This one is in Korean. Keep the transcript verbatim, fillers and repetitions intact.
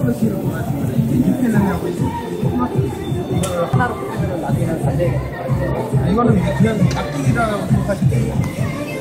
스시로 디테일하고 하나로 끓이면 나중에는 달래야겠다. 이거는 그냥 깍두기라고 생각하시면 돼요.